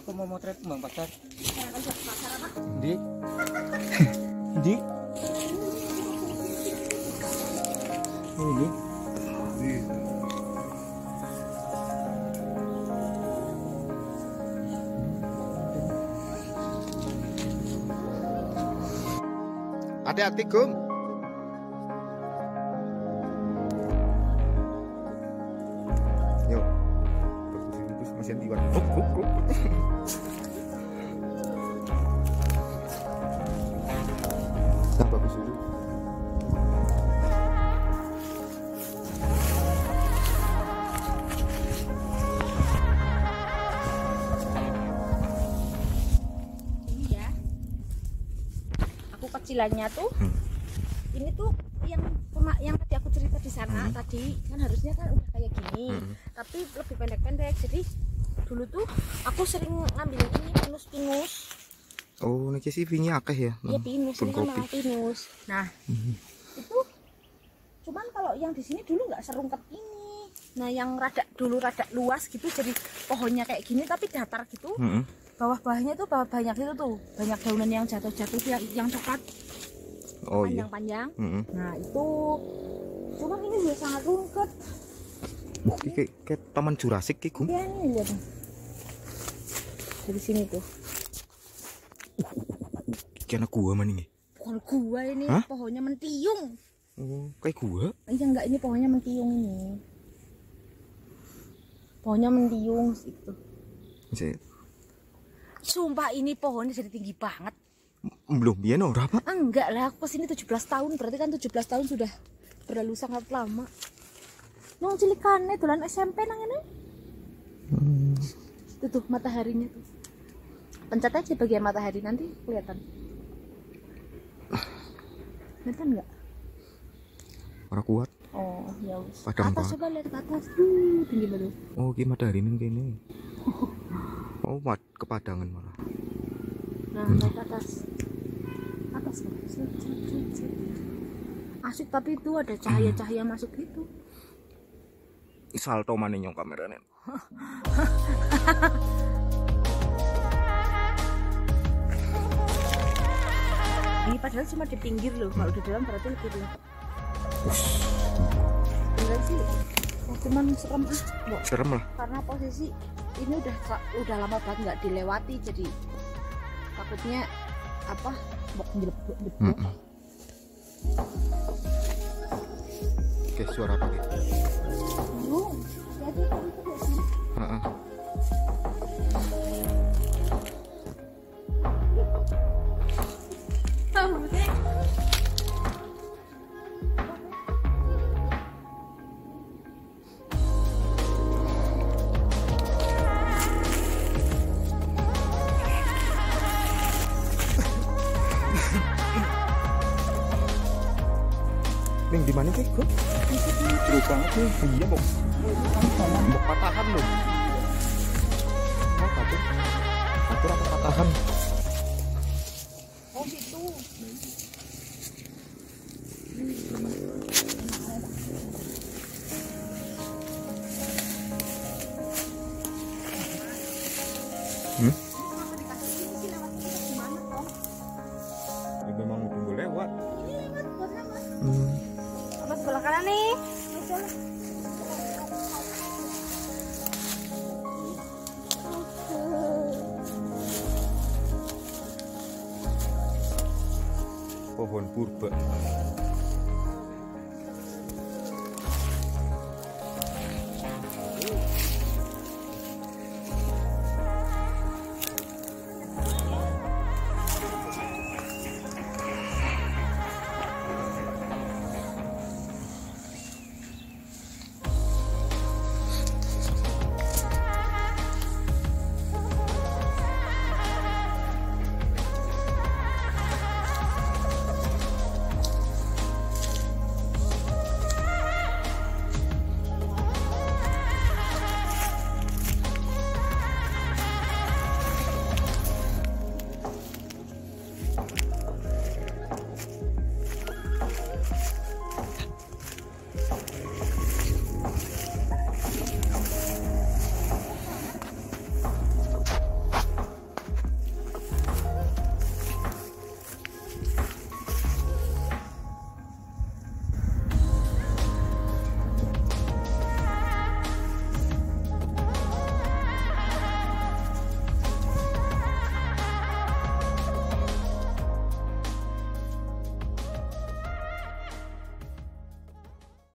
Aku mau motret kembang pasar. Di. Di. Ini. Hati-hati, Gum. Yuk. Terus mesin tiwan. Nah, bagus dulu. Ini ya. Aku kecilannya tuh. Ini tuh yang tadi aku cerita di sana tadi kan harusnya kan udah kayak gini. Tapi lebih pendek-pendek. Jadi dulu tuh aku sering ngambil ini pinus-pinus. Oh, ini CV-nya akeh ya? Iya pinus, ini kan malah pinus. Nah, itu cuman kalau yang di sini dulu nggak serungkep ini. Nah, yang rada luas gitu, jadi pohonnya kayak gini tapi datar gitu. Bawah-bawahnya tuh banyak itu tuh, banyak daunan yang jatuh-jatuh yang coklat. Oh panjang-panjang. Iya. Nah, itu cuman ini juga sangat rungket. Wah, kayak taman Jurassic ki, Gum. Iya, ini lihat. Dari sini tuh. Kena gua mana nih? Bukan gua ini, hah? pohonnya mentiung. Oh, kayak gua? Iya enggak, ini pohonnya mentiung ini. Pohonnya mentiung itu. Sumpah ini pohonnya jadi tinggi banget. Belum biyen ora, Pak? Enggak lah, aku kesini 17 tahun, berarti kan 17 tahun sudah berlalu sangat lama. Nong cilikane dolan SMP nang ini. Itu tuh mataharinya tuh. Pencet aja bagian matahari nanti kelihatan. Kelihatan enggak? Ora kuat. Oh, ya wis. Padang Atas banget. coba lihat ke atas. Tinggi banget. Oh, ki matahari ning kene. Oh, kepadangan malah. Nah, naik ke atas. Atas. Asik tapi itu ada cahaya-cahaya masuk gitu. Salto mana nyong kameranya. Ini padahal cuma di pinggir loh, kalau di dalam berarti lebih rungkep. Enggak sih, cuman serem ah. Serem lah. Karena posisi ini udah lama banget nggak dilewati, jadi takutnya apa bok jelek. Oke, suara apa gitu? Jadi kan itu sih. Ning di mana sih, Gum? Seru banget nih. Iya, Bok. Bok patahan loh. Apa tuh? Atur apa patahan? Oh gitu. Ya memang tunggu lewat. Apa sebelah kanan nih? Pohon purba.